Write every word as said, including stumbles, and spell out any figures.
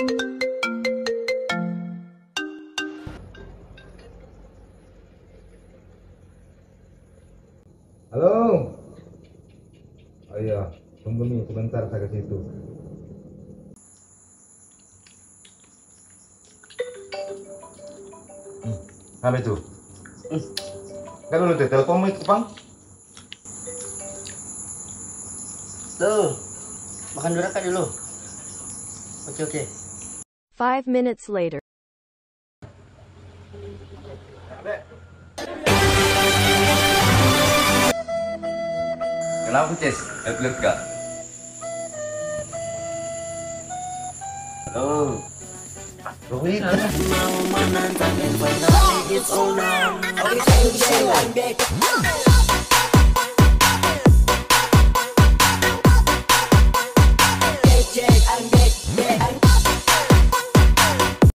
Halo. Oh iya, tunggu nih sebentar saya ke situ. Hmm, apa itu? Hmm. Kan lu udah telepon itu, Bang? Tuh, makan dulu kan dulu. Oke oke. Five minutes later. Kenapa, Ces? Upload gak? Oh. Ruin aja. Mau menantang yang finally it's all now. Oke, saya